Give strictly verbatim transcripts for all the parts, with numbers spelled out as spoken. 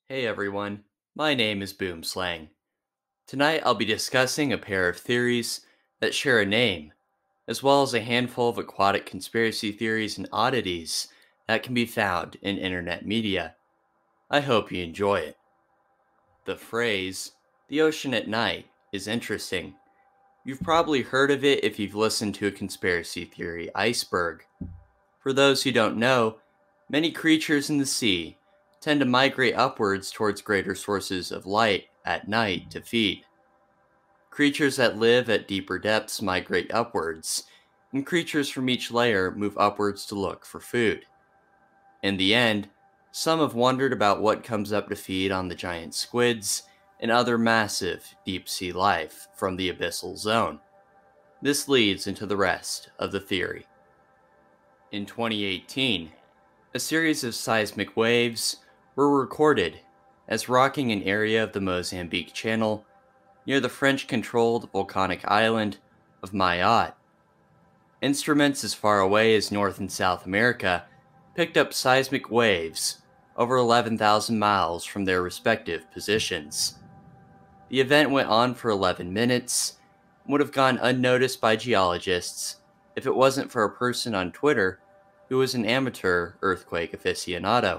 Hey everyone, my name is Boomslang. Tonight I'll be discussing a pair of theories that share a name, as well as a handful of aquatic conspiracy theories and oddities that can be found in internet media. I hope you enjoy it. The phrase, the ocean at night, is interesting. You've probably heard of it if you've listened to a conspiracy theory iceberg. For those who don't know, many creatures in the sea tend to migrate upwards towards greater sources of light at night to feed. Creatures that live at deeper depths migrate upwards, and creatures from each layer move upwards to look for food. In the end, some have wondered about what comes up to feed on the giant squids and other massive deep sea life from the abyssal zone. This leads into the rest of the theory. In twenty eighteen, a series of seismic waves were recorded as rocking an area of the Mozambique Channel near the French-controlled volcanic island of Mayotte. Instruments as far away as North and South America picked up seismic waves over eleven thousand miles from their respective positions. The event went on for eleven minutes and would have gone unnoticed by geologists if it wasn't for a person on Twitter who was an amateur earthquake aficionado.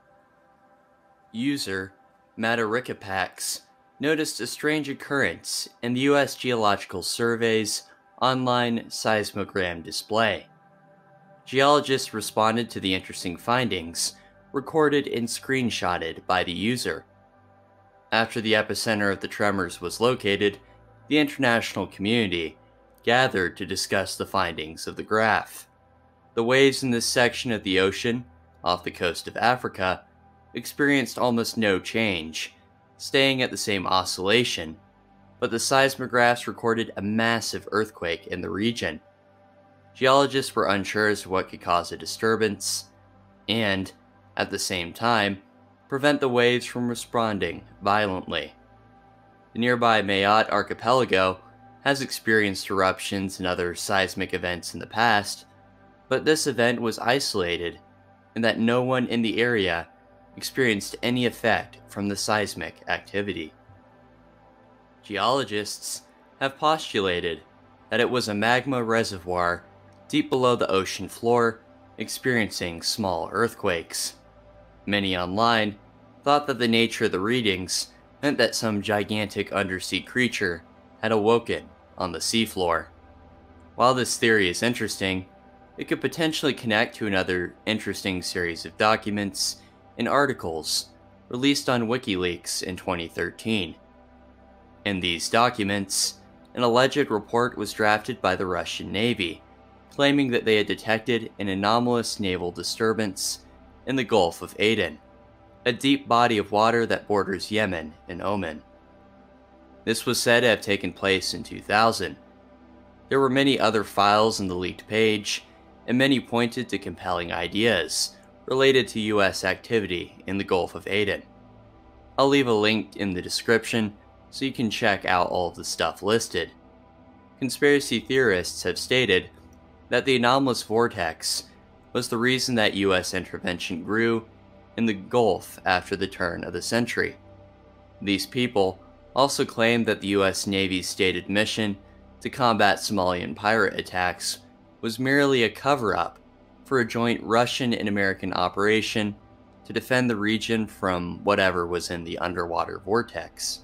User Matarikapax noticed a strange occurrence in the U S Geological Survey's online seismogram display. Geologists responded to the interesting findings, recorded and screenshotted by the user. After the epicenter of the tremors was located, the international community gathered to discuss the findings of the graph. The waves in this section of the ocean, off the coast of Africa, experienced almost no change, staying at the same oscillation, but the seismographs recorded a massive earthquake in the region. Geologists were unsure as to what could cause a disturbance, and, at the same time, prevent the waves from responding violently. The nearby Mayotte archipelago has experienced eruptions and other seismic events in the past, but this event was isolated in that no one in the area experienced any effect from the seismic activity. Geologists have postulated that it was a magma reservoir deep below the ocean floor experiencing small earthquakes. Many online thought that the nature of the readings meant that some gigantic undersea creature had awoken on the seafloor. While this theory is interesting, it could potentially connect to another interesting series of documents and articles released on WikiLeaks in twenty thirteen. In these documents, an alleged report was drafted by the Russian Navy, claiming that they had detected an anomalous naval disturbance in the Gulf of Aden, a deep body of water that borders Yemen and Oman. This was said to have taken place in two thousand. There were many other files in the leaked page, and many pointed to compelling ideas related to U S activity in the Gulf of Aden. I'll leave a link in the description so you can check out all of the stuff listed. Conspiracy theorists have stated that the anomalous vortex was the reason that U S intervention grew in the Gulf after the turn of the century. These people also claim that the U S Navy's stated mission to combat Somalian pirate attacks was merely a cover-up for a joint Russian and American operation to defend the region from whatever was in the underwater vortex.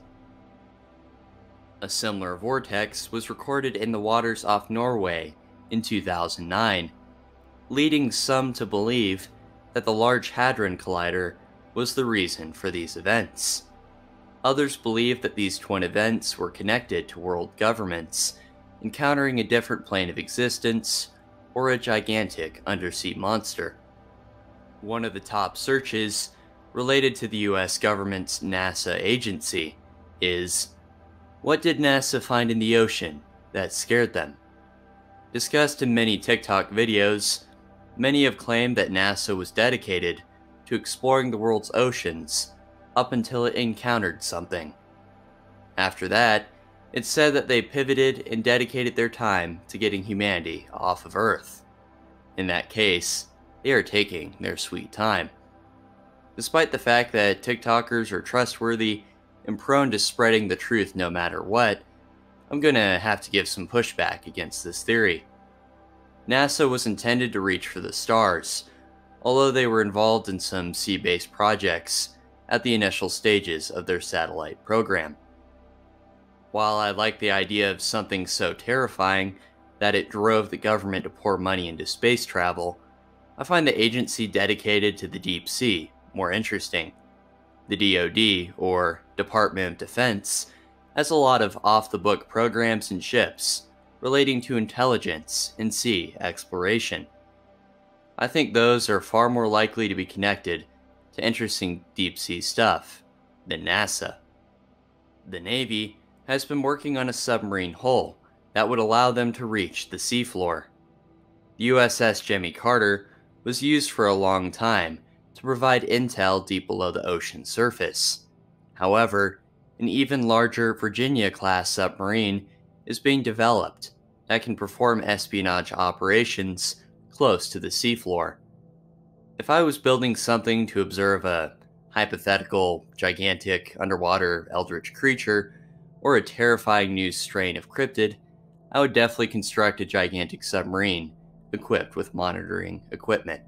A similar vortex was recorded in the waters off Norway in two thousand nine, leading some to believe that the Large Hadron Collider was the reason for these events. Others believe that these twin events were connected to world governments encountering a different plane of existence or a gigantic undersea monster. One of the top searches related to the U S government's NASA agency is, what did NASA find in the ocean that scared them? Discussed in many TikTok videos, many have claimed that NASA was dedicated to exploring the world's oceans up until it encountered something. After that, it's said that they pivoted and dedicated their time to getting humanity off of Earth. In that case, they are taking their sweet time. Despite the fact that TikTokers are trustworthy and prone to spreading the truth no matter what, I'm gonna have to give some pushback against this theory. NASA was intended to reach for the stars, although they were involved in some sea-based projects at the initial stages of their satellite program. While I like the idea of something so terrifying that it drove the government to pour money into space travel, I find the agency dedicated to the deep sea more interesting. The D O D, or Department of Defense, has a lot of off-the-book programs and ships relating to intelligence and sea exploration. I think those are far more likely to be connected to interesting deep-sea stuff than NASA. The Navy has been working on a submarine hull that would allow them to reach the seafloor. The U S S Jimmy Carter was used for a long time to provide intel deep below the ocean surface. However, an even larger Virginia-class submarine is being developed that can perform espionage operations close to the seafloor. If I was building something to observe a hypothetical, gigantic, underwater eldritch creature, or a terrifying new strain of cryptid, I would definitely construct a gigantic submarine equipped with monitoring equipment.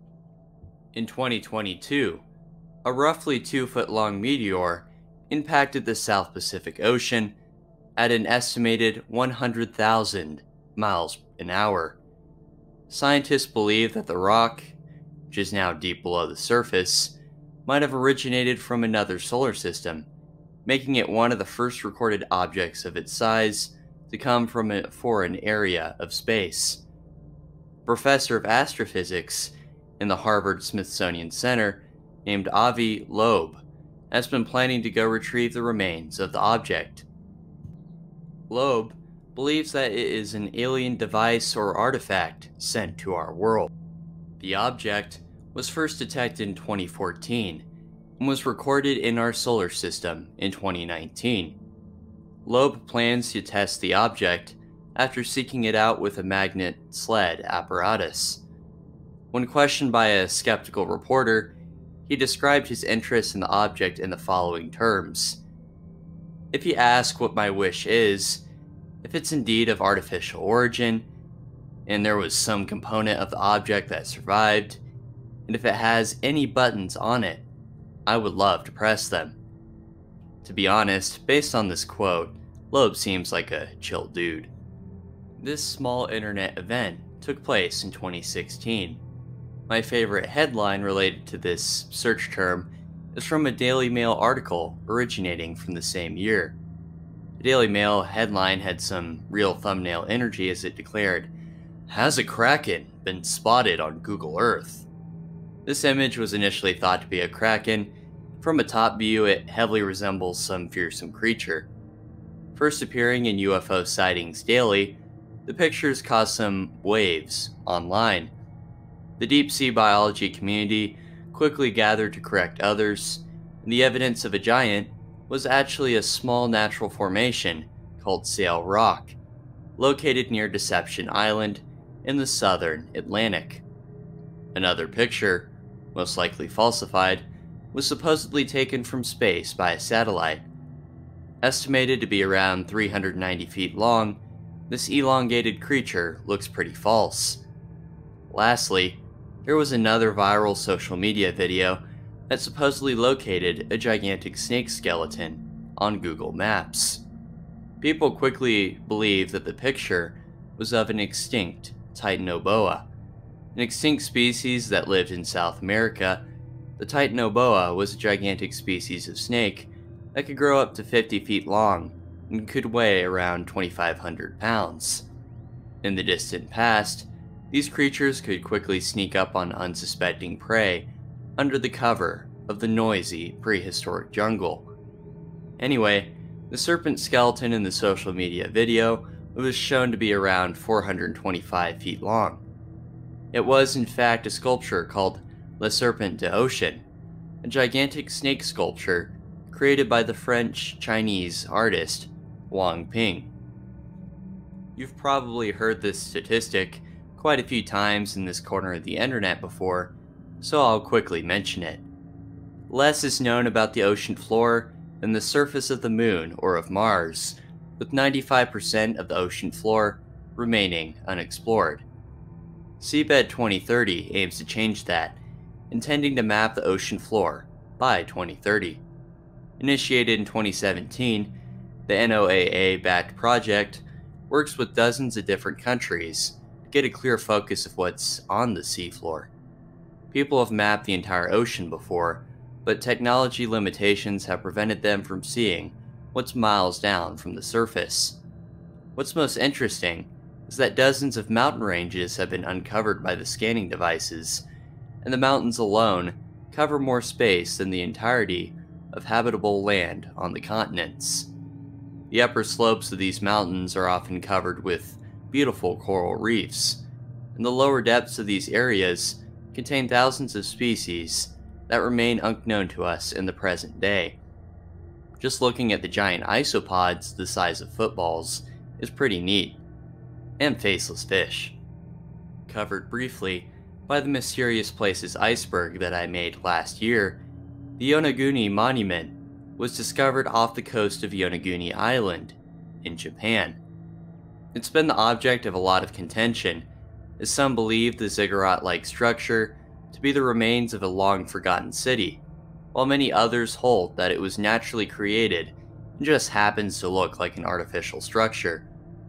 In twenty twenty-two, a roughly two foot long meteor impacted the South Pacific Ocean at an estimated one hundred thousand miles an hour. Scientists believe that the rock, which is now deep below the surface, might have originated from another solar system, making it one of the first recorded objects of its size to come from a foreign area of space. A professor of astrophysics in the Harvard-Smithsonian Center, named Avi Loeb, has been planning to go retrieve the remains of the object. Loeb believes that it is an alien device or artifact sent to our world. The object was first detected in twenty fourteen and was recorded in our solar system in twenty nineteen. Loeb plans to test the object after seeking it out with a magnet sled apparatus. When questioned by a skeptical reporter, he described his interest in the object in the following terms. "If you ask what my wish is, if it's indeed of artificial origin, and there was some component of the object that survived, and if it has any buttons on it, I would love to press them." To be honest, based on this quote, Loeb seems like a chill dude. This small internet event took place in twenty sixteen. My favorite headline related to this search term is from a Daily Mail article originating from the same year. The Daily Mail headline had some real thumbnail energy as it declared, "Has a Kraken been spotted on Google Earth?" This image was initially thought to be a Kraken. From a top view, it heavily resembles some fearsome creature. First appearing in U F O Sightings Daily, the pictures caused some waves online. The deep-sea biology community quickly gathered to correct others, and the evidence of a giant was actually a small natural formation called Sail Rock, located near Deception Island in the southern Atlantic. Another picture, most likely falsified, was supposedly taken from space by a satellite. Estimated to be around three hundred ninety feet long, this elongated creature looks pretty false. Lastly, there was another viral social media video that supposedly located a gigantic snake skeleton on Google Maps. People quickly believed that the picture was of an extinct Titanoboa, an extinct species that lived in South America. The Titanoboa was a gigantic species of snake that could grow up to fifty feet long and could weigh around twenty-five hundred pounds. In the distant past, these creatures could quickly sneak up on unsuspecting prey under the cover of the noisy prehistoric jungle. Anyway, the serpent skeleton in the social media video was shown to be around four hundred twenty-five feet long. It was in fact a sculpture called Le Serpent de Ocean, a gigantic snake sculpture created by the French-Chinese artist Wang Ping. You've probably heard this statistic quite a few times in this corner of the internet before, so I'll quickly mention it. Less is known about the ocean floor than the surface of the Moon or of Mars, with ninety-five percent of the ocean floor remaining unexplored. Seabed twenty thirty aims to change that, intending to map the ocean floor by twenty thirty. Initiated in twenty seventeen, the NOAA-backed project works with dozens of different countries to get a clear focus of what's on the seafloor. People have mapped the entire ocean before, but technology limitations have prevented them from seeing what's miles down from the surface. What's most interesting is that dozens of mountain ranges have been uncovered by the scanning devices, and the mountains alone cover more space than the entirety of habitable land on the continents. The upper slopes of these mountains are often covered with beautiful coral reefs, and the lower depths of these areas contain thousands of species that remain unknown to us in the present day. Just looking at the giant isopods the size of footballs is pretty neat. And faceless fish. Covered briefly by the Mysterious Places iceberg that I made last year, the Yonaguni Monument was discovered off the coast of Yonaguni Island in Japan. It's been the object of a lot of contention, as some believe the ziggurat-like structure to be the remains of a long-forgotten city, while many others hold that it was naturally created and just happens to look like an artificial structure.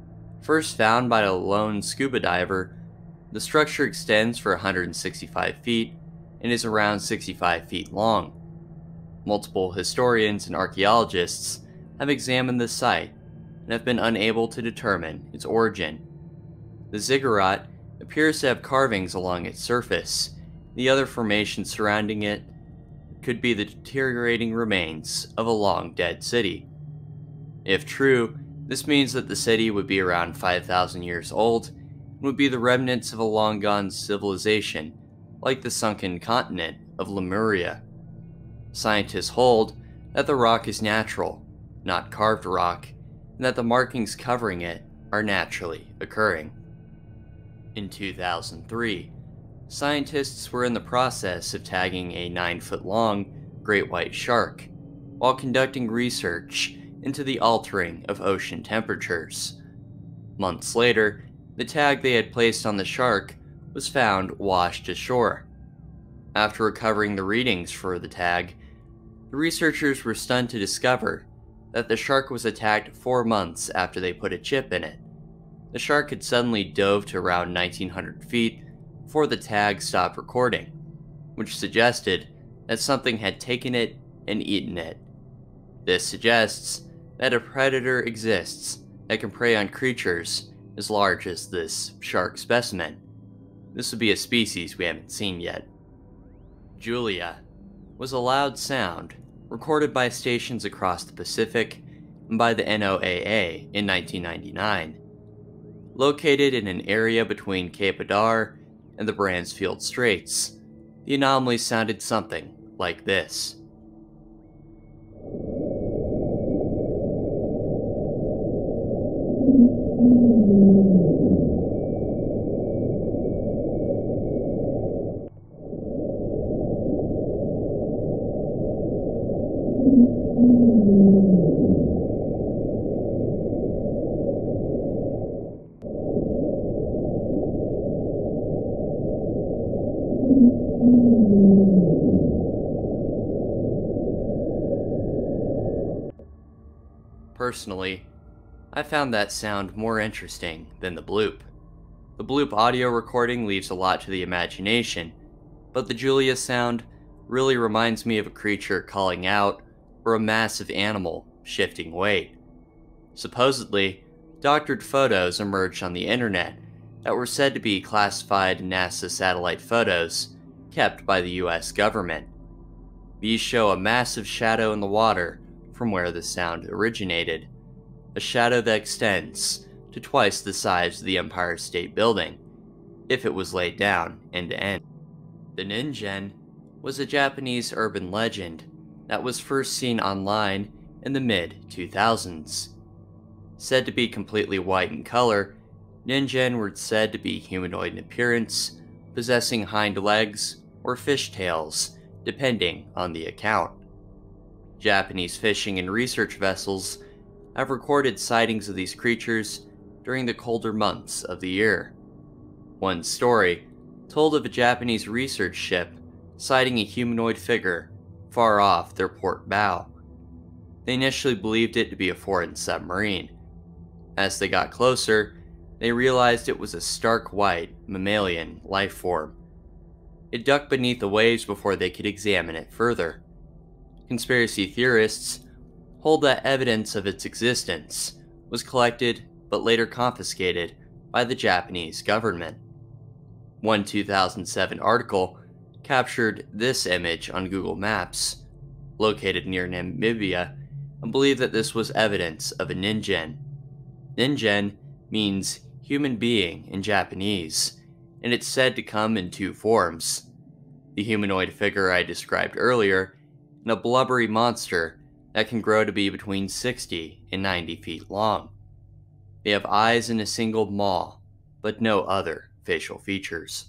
First found by a lone scuba diver, the structure extends for one hundred sixty-five feet and is around sixty-five feet long. Multiple historians and archaeologists have examined the site and have been unable to determine its origin. The ziggurat appears to have carvings along its surface. The other formations surrounding it could be the deteriorating remains of a long-dead city. If true, this means that the city would be around five thousand years old and would be the remnants of a long-gone civilization, like the sunken continent of Lemuria. Scientists hold that the rock is natural, not carved rock, and that the markings covering it are naturally occurring. In two thousand three, scientists were in the process of tagging a nine-foot-long great white shark, while conducting research into the altering of ocean temperatures. Months later, the tag they had placed on the shark was found washed ashore. After recovering the readings for the tag, the researchers were stunned to discover that the shark was attacked four months after they put a chip in it. The shark had suddenly dove to around nineteen hundred feet before the tag stopped recording, which suggested that something had taken it and eaten it. This suggests that a predator exists that can prey on creatures as large as this shark specimen. This would be a species we haven't seen yet. Julia was a loud sound recorded by stations across the Pacific and by the N O A A in nineteen ninety-nine. Located in an area between Cape Adare and the Bransfield Straits, the anomaly sounded something like this. Personally, I found that sound more interesting than the bloop. The bloop audio recording leaves a lot to the imagination, but the Julia sound really reminds me of a creature calling out or a massive animal shifting weight. Supposedly, doctored photos emerged on the internet that were said to be classified NASA satellite photos kept by the U S government. These show a massive shadow in the water from where the sound originated, a shadow that extends to twice the size of the Empire State Building, if it was laid down end to end. The Ningen was a Japanese urban legend that was first seen online in the mid two thousands. Said to be completely white in color, Ningen were said to be humanoid in appearance, possessing hind legs or fish tails depending on the account. Japanese fishing and research vessels have recorded sightings of these creatures during the colder months of the year. One story told of a Japanese research ship sighting a humanoid figure far off their port bow. They initially believed it to be a foreign submarine. As they got closer, they realized it was a stark white mammalian life form. It ducked beneath the waves before they could examine it further. Conspiracy theorists hold that evidence of its existence was collected but later confiscated by the Japanese government. One two thousand seven article captured this image on Google Maps, located near Namibia, and believed that this was evidence of a ningen. Ningen means human being in Japanese, and it's said to come in two forms: the humanoid figure I described earlier, and a blubbery monster that can grow to be between sixty and ninety feet long. They have eyes and a single maw, but no other facial features.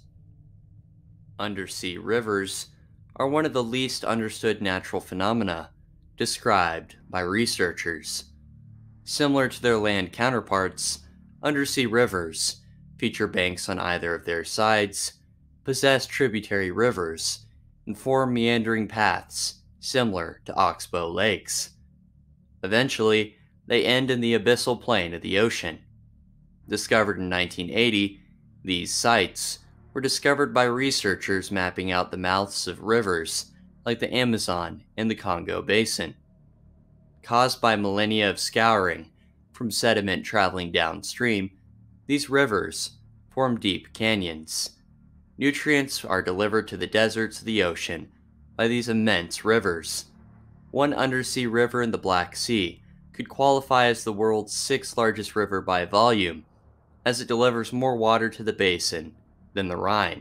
Undersea rivers are one of the least understood natural phenomena described by researchers. Similar to their land counterparts, undersea rivers feature banks on either of their sides, possess tributary rivers, and form meandering paths similar to oxbow lakes. Eventually, they end in the abyssal plain of the ocean. Discovered in nineteen eighty, these sites were discovered by researchers mapping out the mouths of rivers like the Amazon and the Congo Basin. Caused by millennia of scouring from sediment traveling downstream, these rivers form deep canyons. Nutrients are delivered to the deserts of the ocean by these immense rivers. One undersea river in the Black Sea could qualify as the world's sixth largest river by volume, as it delivers more water to the basin than the Rhine.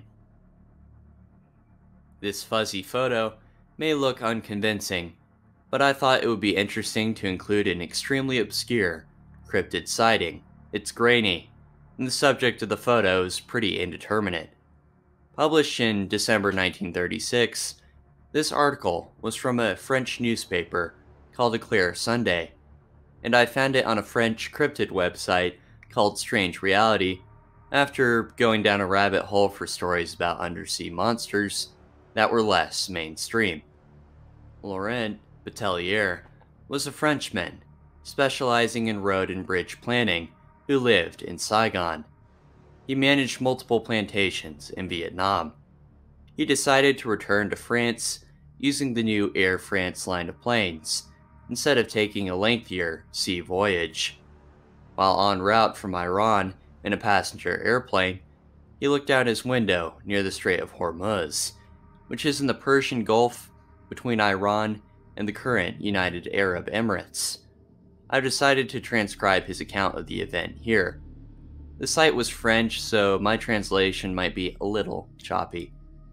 This fuzzy photo may look unconvincing, but I thought it would be interesting to include an extremely obscure cryptid sighting. It's grainy, and the subject of the photo is pretty indeterminate. Published in December nineteen thirty-six, this article was from a French newspaper called Eclair Sunday, and I found it on a French cryptid website called Strange Reality after going down a rabbit hole for stories about undersea monsters that were less mainstream. Laurent Batelier was a Frenchman specializing in road and bridge planning who lived in Saigon. He managed multiple plantations in Vietnam. He decided to return to France using the new Air France line of planes instead of taking a lengthier sea voyage. While en route from Iran in a passenger airplane, he looked out his window near the Strait of Hormuz, which is in the Persian Gulf between Iran and the current United Arab Emirates. I've decided to transcribe his account of the event here. The site was French, so my translation might be a little choppy.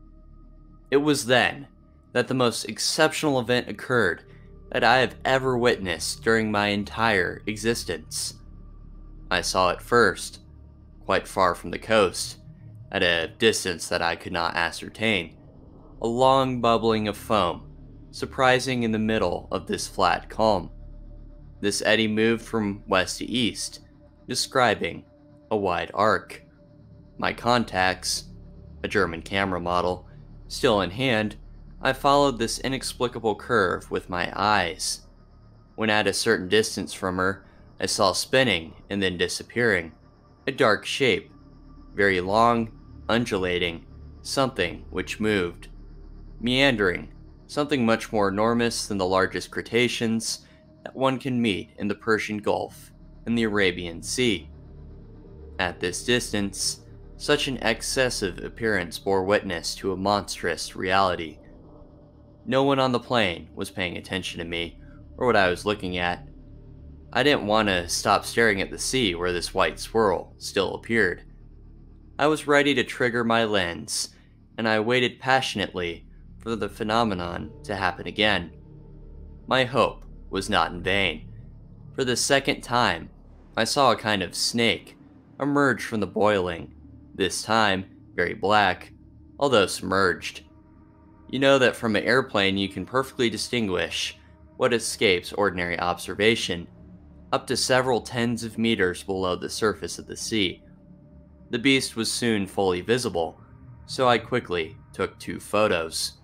It was then that the most exceptional event occurred that I have ever witnessed during my entire existence. I saw it first, quite far from the coast, at a distance that I could not ascertain, a long bubbling of foam, surprising in the middle of this flat calm. This eddy moved from west to east, describing a wide arc. My contacts, a German camera model, still in hand, I followed this inexplicable curve with my eyes. When at a certain distance from her, I saw spinning and then disappearing, a dark shape, very long, undulating, something which moved. Meandering, something much more enormous than the largest crustaceans that one can meet in the Persian Gulf and the Arabian Sea. At this distance, such an excessive appearance bore witness to a monstrous reality. No one on the plane was paying attention to me or what I was looking at. I didn't want to stop staring at the sea where this white swirl still appeared. I was ready to trigger my lens, and I waited passionately for the phenomenon to happen again. My hope was not in vain. For the second time, I saw a kind of snake emerge from the boiling, this time very black, although submerged. You know that from an airplane you can perfectly distinguish what escapes ordinary observation, up to several tens of meters below the surface of the sea. The beast was soon fully visible, so I quickly took two photos.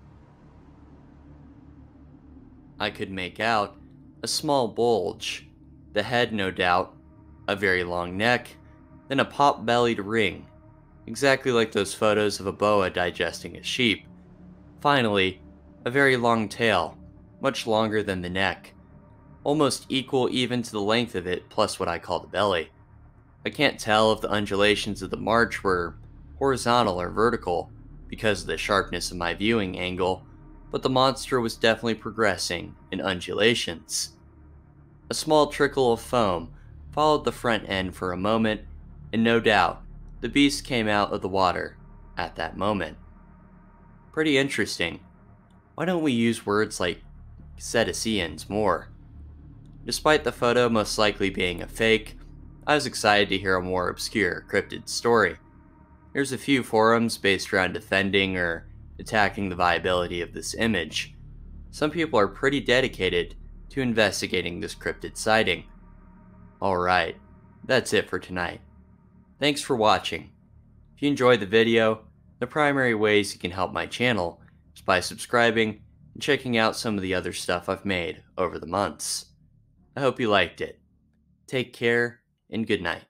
I could make out a small bulge, the head no doubt, a very long neck, then a pot-bellied ring, exactly like those photos of a boa digesting a sheep. Finally, a very long tail, much longer than the neck, almost equal even to the length of it plus what I call the belly. I can't tell if the undulations of the march were horizontal or vertical because of the sharpness of my viewing angle, but the monster was definitely progressing in undulations. A small trickle of foam followed the front end for a moment, and no doubt, the beast came out of the water at that moment. Pretty interesting. Why don't we use words like cetaceans more? Despite the photo most likely being a fake, I was excited to hear a more obscure cryptid story. There's a few forums based around defending or attacking the viability of this image. Some people are pretty dedicated to investigating this cryptid sighting. Alright, that's it for tonight. Thanks for watching. If you enjoyed the video, the primary ways you can help my channel is by subscribing and checking out some of the other stuff I've made over the months. I hope you liked it. Take care and good night.